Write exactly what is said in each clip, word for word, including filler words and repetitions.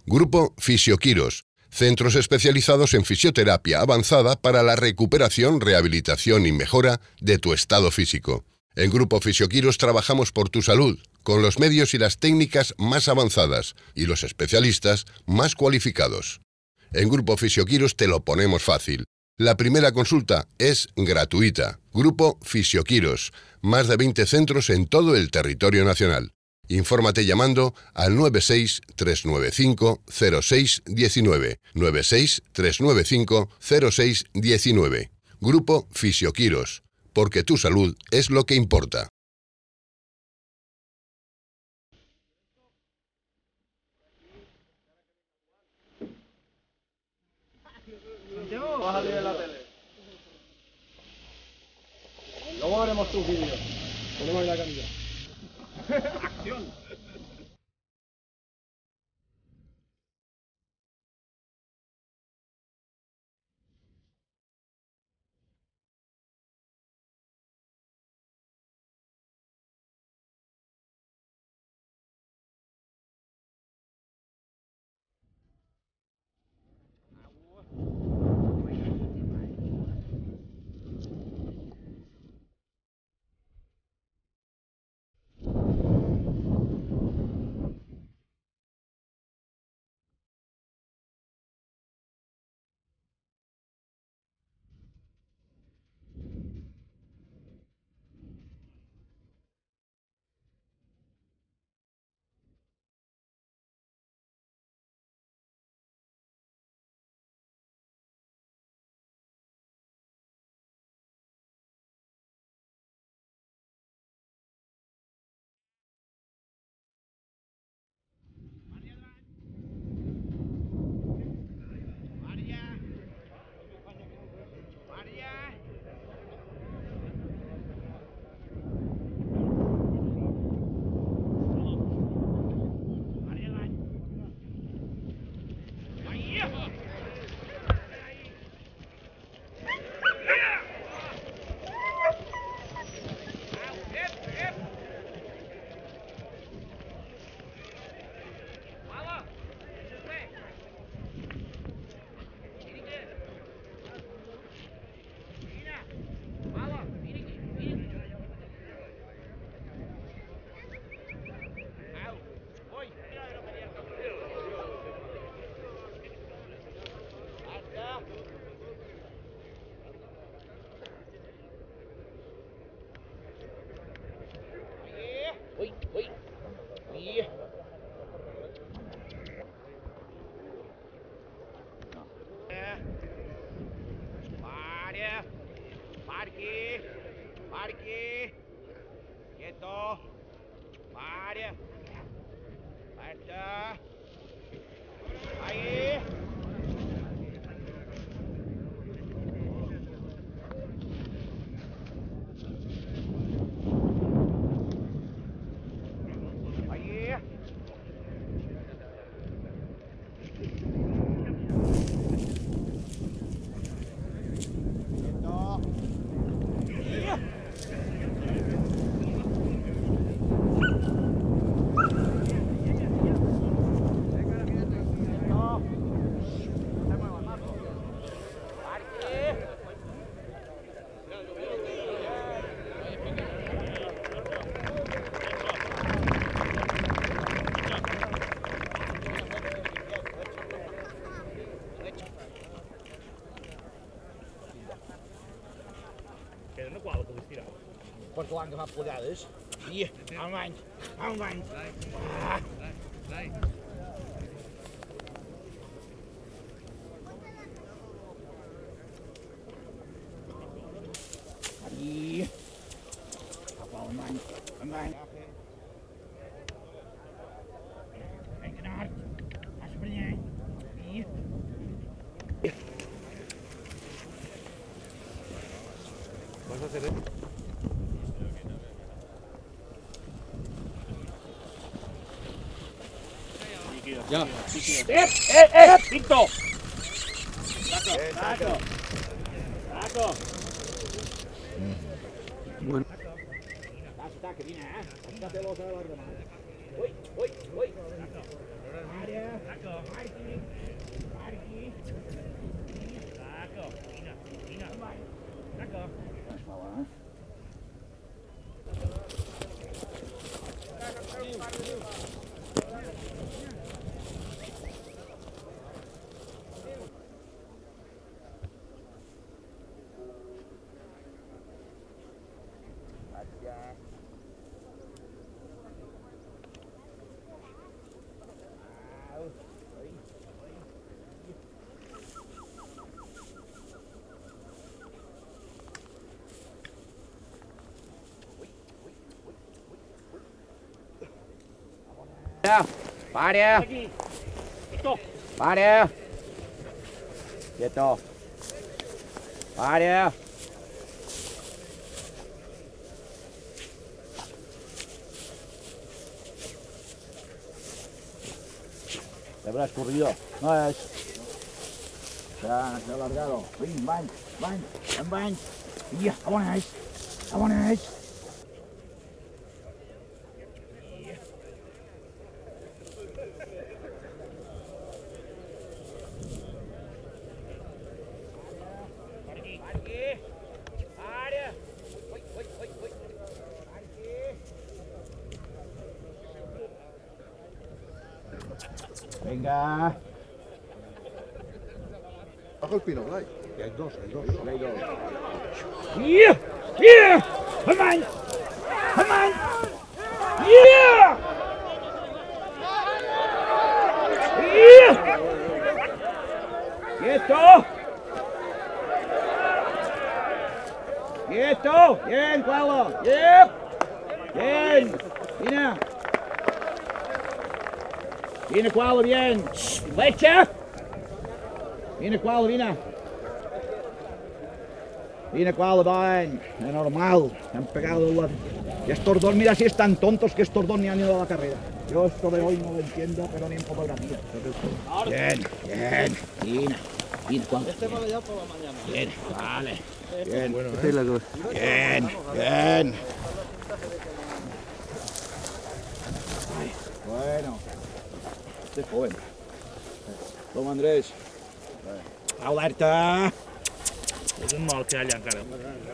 Grupo Fisioquiros, centros especializados en fisioterapia avanzada para la recuperación, rehabilitación y mejora de tu estado físico. En Grupo Fisioquiros trabajamos por tu salud, con los medios y las técnicas más avanzadas y los especialistas más cualificados. En Grupo Fisioquiros te lo ponemos fácil. La primera consulta es gratuita. Grupo Fisioquiros, más de veinte centros en todo el territorio nacional. Infórmate llamando al nueve seis tres nueve cinco cero seis uno nueve, nueve seis tres nueve cinco cero seis uno nueve. Grupo Fisioquiros, porque tu salud es lo que importa. Bájale de la tele. Luego haremos tus vídeos. Ponemos ahí la camilla. ¡Acción! Uy, uy. Iya. Pare. Parque. Parque. Quieto. Pare. Alerta. Ahí. Que no qual que vestirà. Porta l'any que fa pullades. I, un any, un any. Ah. I, apa un any, un any. En knart, als brengen. I. ¿Vas a hacer esto? Ya. ¡Eh, eh, eh! ¡Pinto! ¡Saco, saco! ¡Saco! Bueno. Taca, que viene, ¿eh? Taca pelosa de la demás. ¡Uy, uy, uy! ¡Área! Pare. Aquí. Stop. Pare. Quieto. Pare. Se habrá escurrido. No es. Se ha, se ha alargado. Ven, van, van, van, van. Ya, vámonos. Vámonos. Venga. Bajo el pino, Blay. Hay dos, hay dos. Hay dos. Yeah! Yeah! Come on! Come on! Yeah! Yeah! ¡Quieto! ¡Quieto! Bien, Kuala. Yep. Bien. Vina. Viene Kuala, bien. Flecha. Viene Kuala, Vina. Viene Kuala, bien. Es normal. Han pegado la... Y estos dos, mira si están tontos que estos dos ni han ido a la carrera. Yo esto de hoy no lo entiendo, pero ni en fotografía. Bien, bien. Vina. Vina, Kuala. Este para allá por la mañana. Bien, vale. Bien. Bueno, ¿eh? Bien, bien. Bueno. Este es joven. Toma, Andrés. Alerta. És un mal que hi ha allà encara.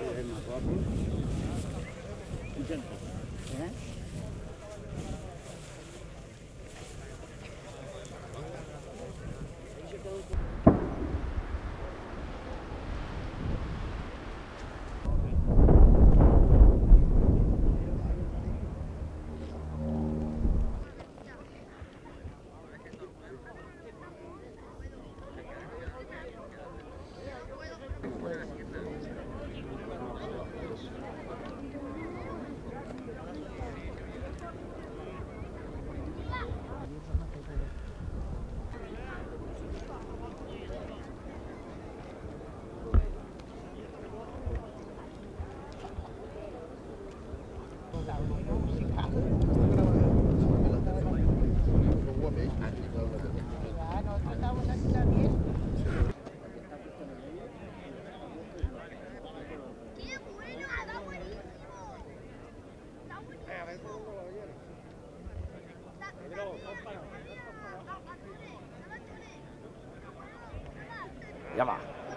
Ya va.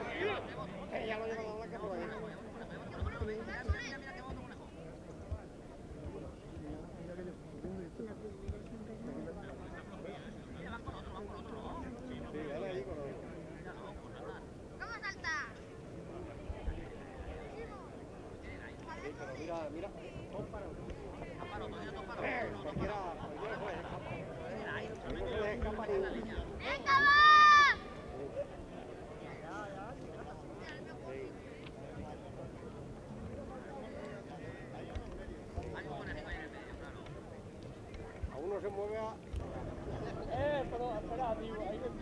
Se mueve a... Eh, pero espera, tío, ahí le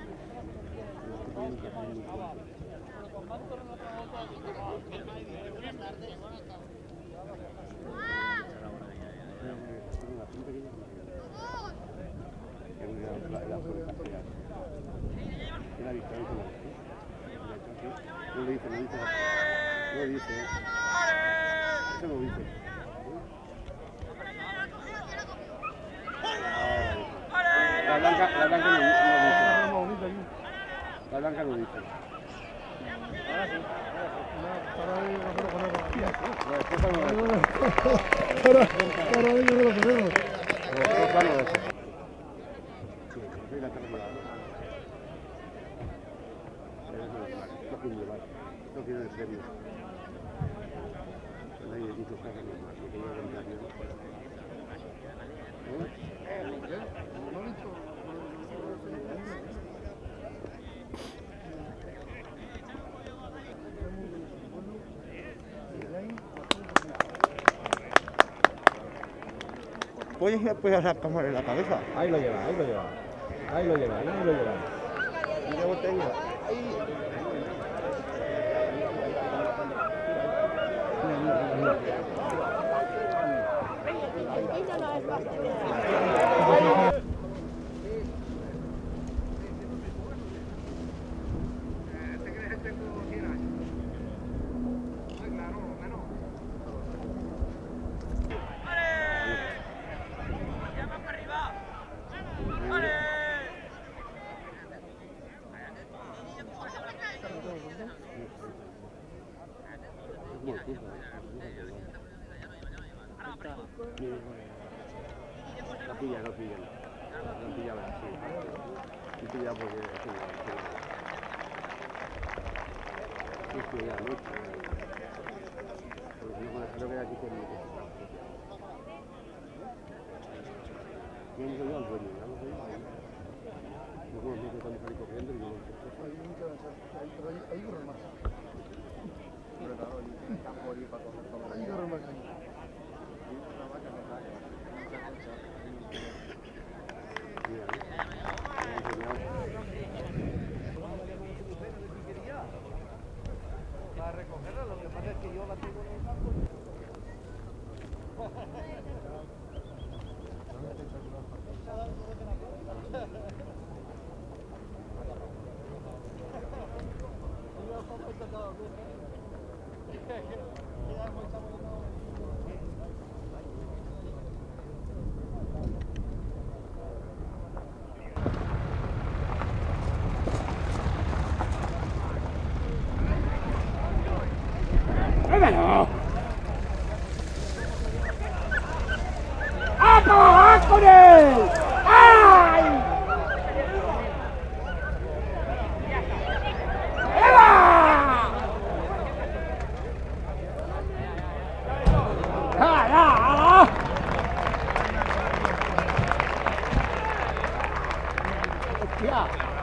pero con tanto no No lo dice, no dice. No lo dice. Eso no lo dice. La blanca, la blanca no, no dice. La blanca no dice. Ahora sí. Para ahí no lo ponemos. Para para ahí no lo ponemos. Sí, la carrera. No quiero llevar. No quiero en serio. Nadie dice que haga más. Que yo venga bien. voy y después a sacarme la cabeza. Ahí lo lleva, ahí lo lleva. Ahí lo lleva, ahí lo lleva. Mira botella. La pilla, no pilla. No pilla, sí. No pilla porque es que no pilla mucho. Porque no creo que aquí tiene que estar. Yo no soy al dueño, ya lo sé. No puedo decir que estamos ahí corriendo y no lo sé. Hay correr más. Pero claro, hay que morir para coger todo. Hay correr más ahí. Para recogerla, lo que pasa es que yo la tengo en el campo. ¡Vámonos! ¡A trabajar con él! ¡Ay! ¡Eva! ¡Ah, ah, ah! ¡Hostia!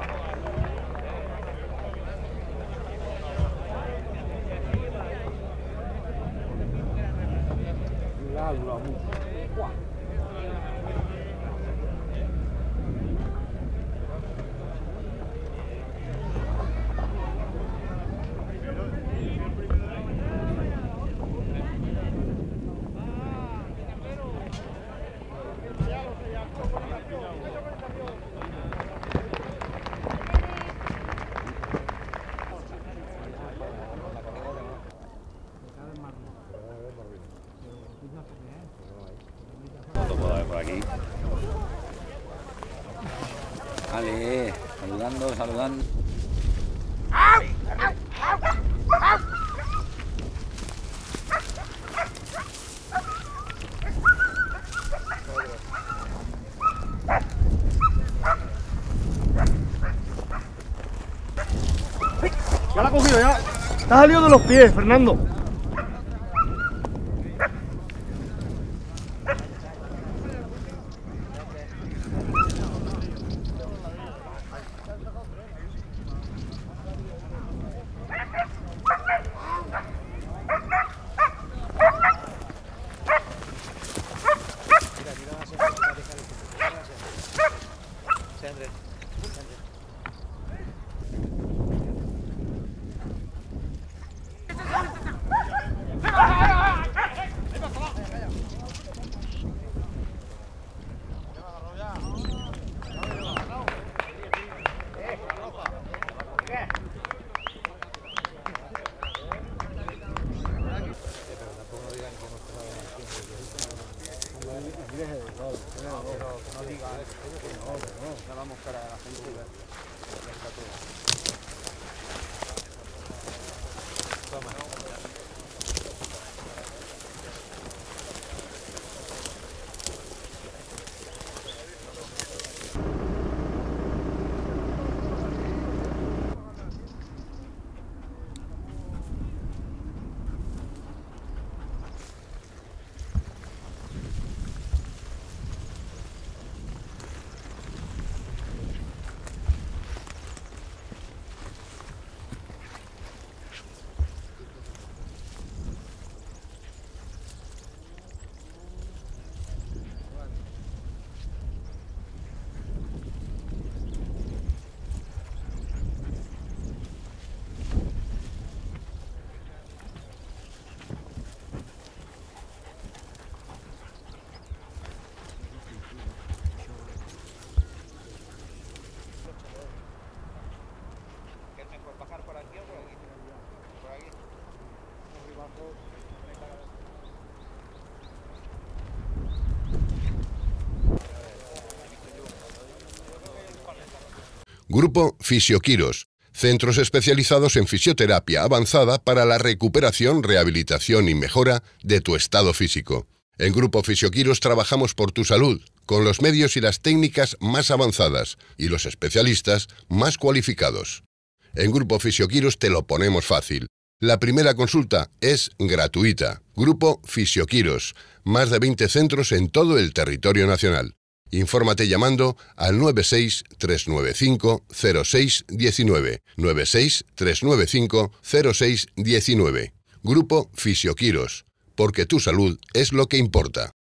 Por aquí. Vale, saludando, saludando. Ya la ha cogido, ya. Está salido de los pies, Fernando. Grupo Fisioquiros, centros especializados en fisioterapia avanzada para la recuperación, rehabilitación y mejora de tu estado físico. En Grupo Fisioquiros trabajamos por tu salud, con los medios y las técnicas más avanzadas y los especialistas más cualificados. En Grupo Fisioquiros te lo ponemos fácil. La primera consulta es gratuita. Grupo Fisioquiros, más de veinte centros en todo el territorio nacional. Infórmate llamando al nueve seis tres nueve cinco cero seis uno nueve, nueve seis tres nueve cinco cero seis uno nueve. Grupo Fisioquiros, porque tu salud es lo que importa.